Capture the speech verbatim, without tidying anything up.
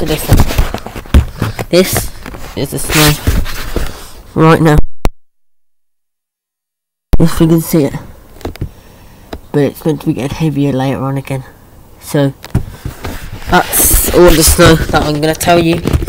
look at this then. This is the snow right now. If we can see it. But it's meant to be getting heavier later on again. So that's all the snow that I'm going to tell you